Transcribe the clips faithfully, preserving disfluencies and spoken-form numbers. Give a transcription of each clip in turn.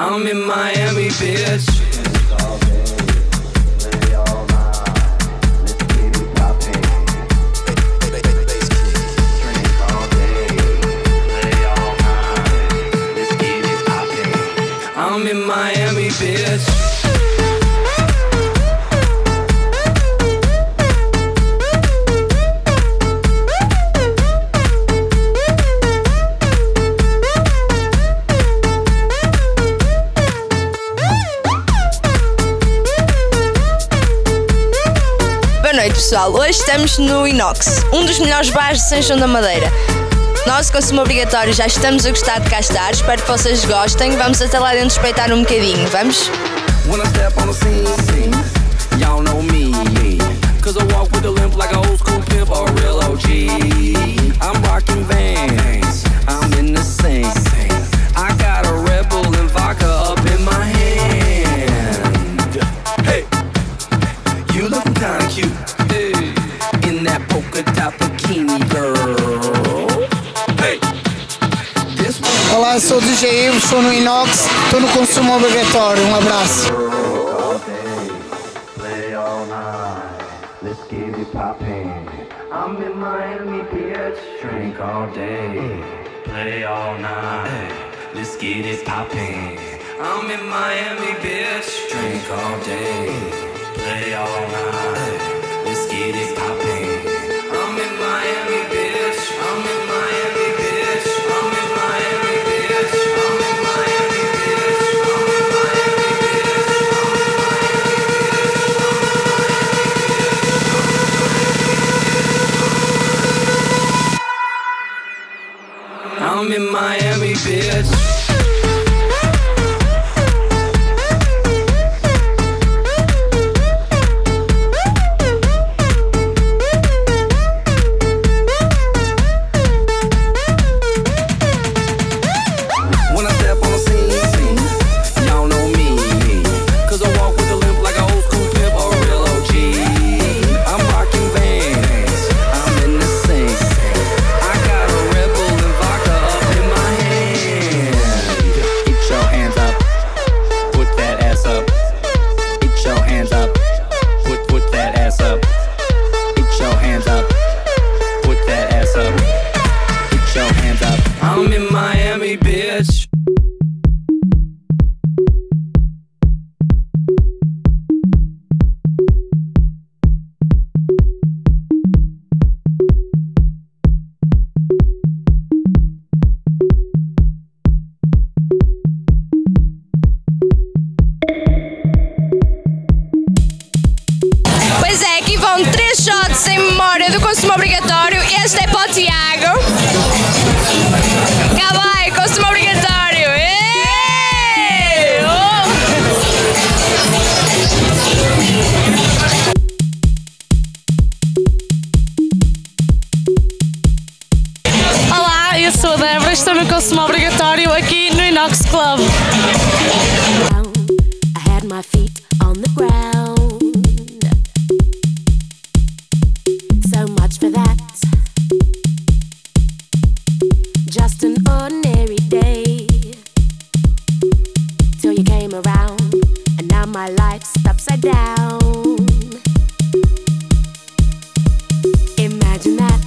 I'm in Miami, bitch. I'm in Miami, bitch. Boa noite, pessoal. Hoje estamos no Inox, um dos melhores bares de São João da Madeira. Nós, Consumo Obrigatório, já estamos a gostar de cá estar. Espero que vocês gostem. Vamos até lá dentro espreitar um bocadinho. Vamos? When I step on the scene, y'all know me. Cause I walk with a limp like a old school pimp or a real O G. I'm rocking Vans, I'm in the scene. I got a Red Bull and vodka up in my hand. Hey, you looking kinda cute, hey, in that polka dot bikini, girl. Olá, sou o D J Ivo, estou no Inox, estou no Consumo Obrigatório. Um abraço. I'm in Miami, bitch. Drink all day, play all night. Let's get it poppin'. I'm in Miami, bitch. Drink all day, play all night. Let's get it poppin'. I'm in Miami, bitch. I'm in Miami, bitch. I'm in Miami, bitch. I'm in Miami, bitch. I'm in Miami, bitch. I'm in Miami, bitch. When I step on the scene, y'all know me. Cause I walk with a limp like a old school pimp or a real O G. I'm rocking Vans, I'm in the scene. I got a Red Bull and vodka up in my hand. Get your hands up, put that ass up. Get your hands up, put put that ass up. Get your hands up, put that ass up. Get your hands up. I'm in Miami, bitch. Pois é, aqui vão três shots em memória do Consumo Obrigatório. Este é para o Tiago. Cá vai, Consumo Obrigatório. Êêêê! Oh! Olá, eu sou a Débora, estou no Consumo Obrigatório aqui no Inox Club. I had my feet on the ground. So much for that. Just an ordinary day. Till you came around, and now my life's upside down. Imagine that.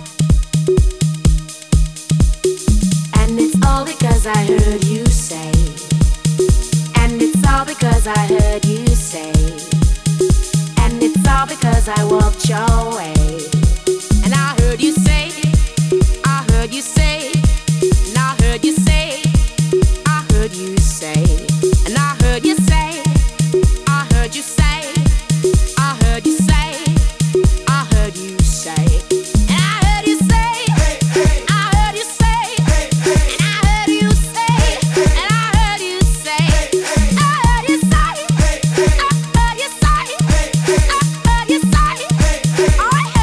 And it's all because I heard you say. And it's all because I heard you say. And it's all because I walked your way. And I heard you say, I heard you say, and I heard you say, I heard you say, and I heard you say, I heard you say, I heard you say, I heard you say, and I heard you say, I heard you say, and I heard you say, and I heard you say, I heard you say, I heard you say, I heard you say, I heard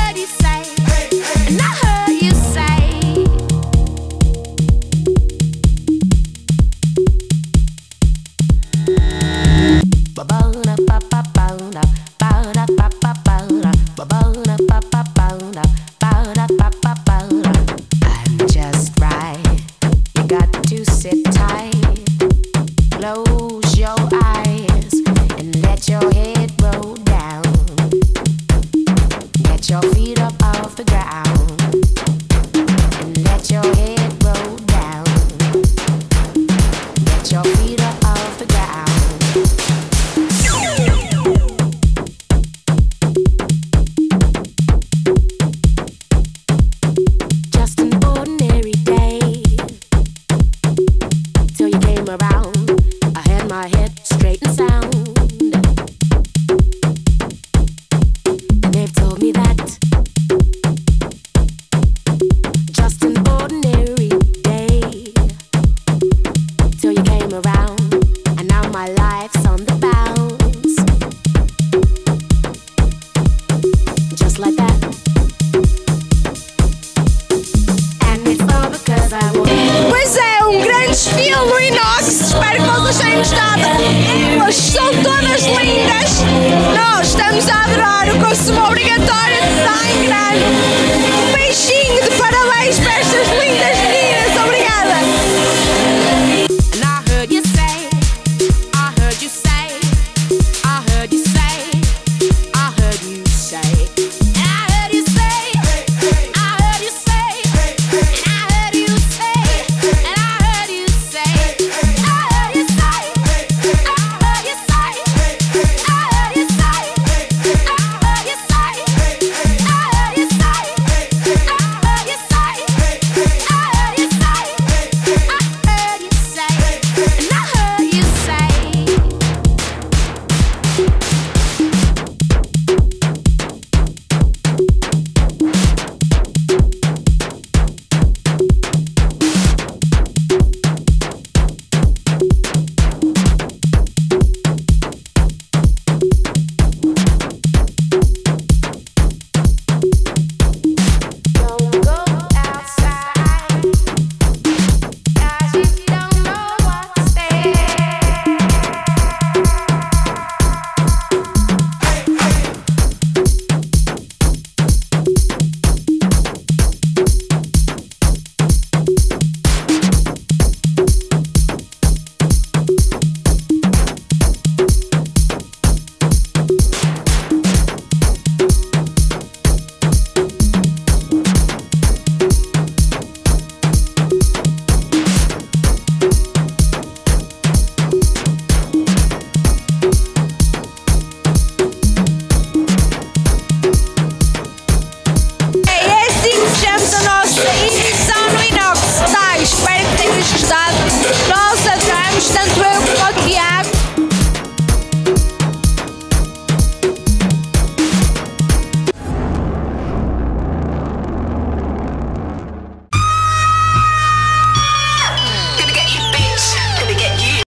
your feet up off the ground and let your head roll down. Get your feet up off the ground. Just an ordinary day till you came around. I had my head straight and sound, and they've told me that